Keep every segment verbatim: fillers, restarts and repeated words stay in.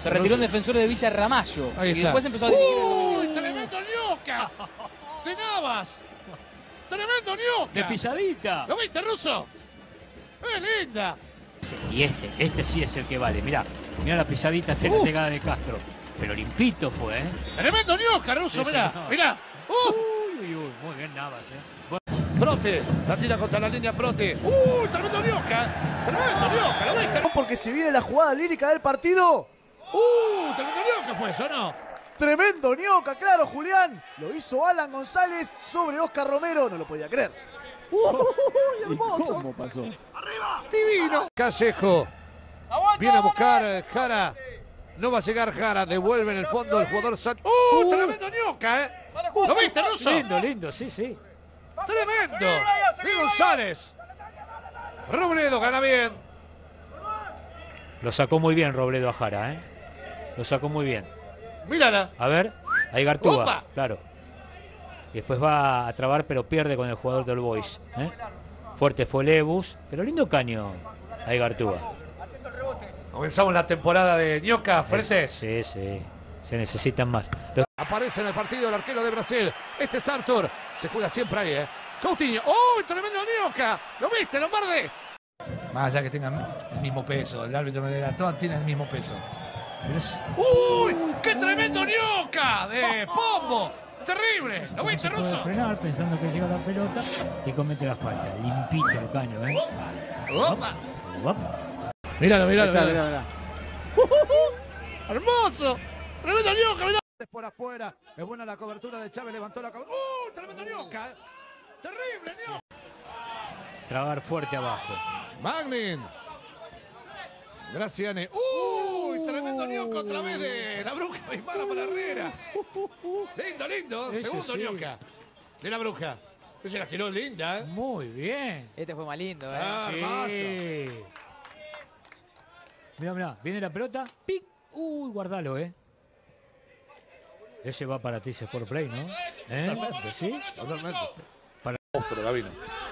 Se retiró un defensor de Villa Ramallo. Ahí y está. después empezó a dirigir. ¡Uy! ¡Tremendo Ñoca! ¡De Navas! ¡Tremendo Ñoca! De pisadita. ¿Lo viste, Russo? ¡Es linda! Y este, este sí es el que vale. Mirá, mirá la pisadita de la Uh. llegada de Castro. Pero limpito fue, ¿eh? ¡Tremendo Ñoca, Russo! Sí, mirá, señor. mirá. ¡Uh! Uy, uy, uy. Muy bien Navas, ¿eh? Bueno. Prote, la tira contra la línea Prote. ¡Uy! ¡Tremendo Ñoca! ¡Tremendo Ñoca! ¿Lo viste? Porque se viene la jugada lírica del partido. ¡Uh! ¡Tremendo Ñoca fue eso, no! Tremendo Ñoca, claro, Julián. Lo hizo Alan González sobre Oscar Romero. No lo podía creer. ¡Uy, hermoso! ¿Cómo pasó? ¡Divino! Callejo. Viene a buscar eh, Jara. No va a llegar Jara. Devuelve en el fondo el jugador Sánchez. ¡Uh! ¡Tremendo Ñoca, eh! ¿Lo viste, Russo? Lindo, lindo, sí, sí. ¡Tremendo! ¡Y González! Robledo gana bien. Lo sacó muy bien Robledo a Jara, ¿eh? Lo sacó muy bien. Mírala. A ver, ahí Gartúa, ¡Opa! claro. Y después va a trabar, pero pierde con el jugador del Boys. ¿eh? Fuerte fue Lebus, pero lindo caño ahí Gartúa. Comenzamos la temporada de Ñoca, Freses. Sí, sí, se necesitan más. Los... Aparece en el partido el arquero de Brasil. Este es Arthur. Se juega siempre ahí, ¿eh? Coutinho. ¡Oh, tremendo Ñoca! ¿Lo viste, Lombardi? Más allá que tengan el mismo peso. El árbitro me delató, tiene el mismo peso. Pero es... ¡Uy! ¡Qué tremendo Ñoca! De Pombo. Terrible. ¿Lo viste, puede Russo? frenar pensando que llega la pelota y comete la falta. Limpito el caño, ¿eh? ¡Opa! Uop. Míralo, Ahí míralo, está, míralo. mirá, mirá. ¡Hermoso! ¡Tremendo Ñoca! Mirá. Por afuera. Es buena la cobertura de Chávez. Levantó la cabeza. ¡Uh! ¡Tremendo Ñoca! eh. ¡Terrible, Ñoca! Trabar fuerte abajo. Magnin. Graciane. ¡Uy! Tremendo Ñoca otra vez de la bruja. Dispara para Herrera. Lindo, lindo. Ese Segundo sí. Ñoca. De la bruja. Ese la tiró linda, ¿eh? Muy bien. Este fue más lindo, ¿eh? Ah, hermoso. Sí. Mirá, mirá, viene la pelota. ¡Pic! Uy, guardalo, ¿eh? Ese va para ti, ese for play, ¿no? ¿Eh? ¿Sí? Totalmente. Para... Monstruo, Gavino.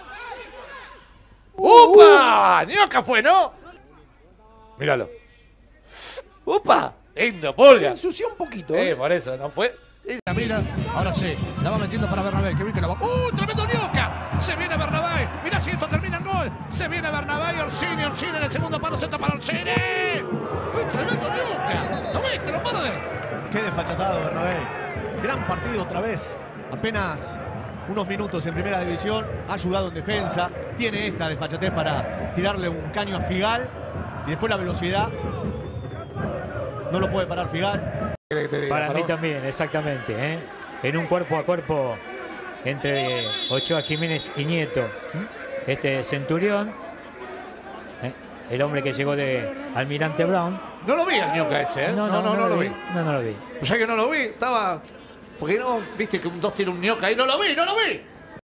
¡Upa! Ñoca fue, ¿no? Míralo. ¡Upa! Lindo, Se pulga. ensució un poquito. Eh, ¿eh? por eso, ¿no fue? La mira, ahora sí, la va metiendo para Bernabé, que bien que la va. ¡Uh, tremendo Ñoca! Se viene Bernabé, mirá si esto termina en gol. Se viene Bernabé y Orsini, Orsini en el segundo palo, centro para Orsini. ¡Uy, tremendo Ñoca! ¿Lo viste, Lombardi? Qué desfachatado Bernabé. Gran partido otra vez. Apenas unos minutos en primera división. Ha ayudado en defensa. Tiene esta desfachatez para tirarle un caño a Figal. Y después la velocidad. No lo puede parar Figal. Para mí también, exactamente. ¿eh? En un cuerpo a cuerpo entre Ochoa Jiménez y Nieto. Este Centurión, ¿eh? el hombre que llegó de Almirante Brown. No lo vi al Ñoca ese, ¿eh? No, no, no, no lo vi. No, no lo vi. O sea que no lo vi, estaba... Porque no, viste que un dos tiene un Ñoca ahí, no lo vi, no lo vi.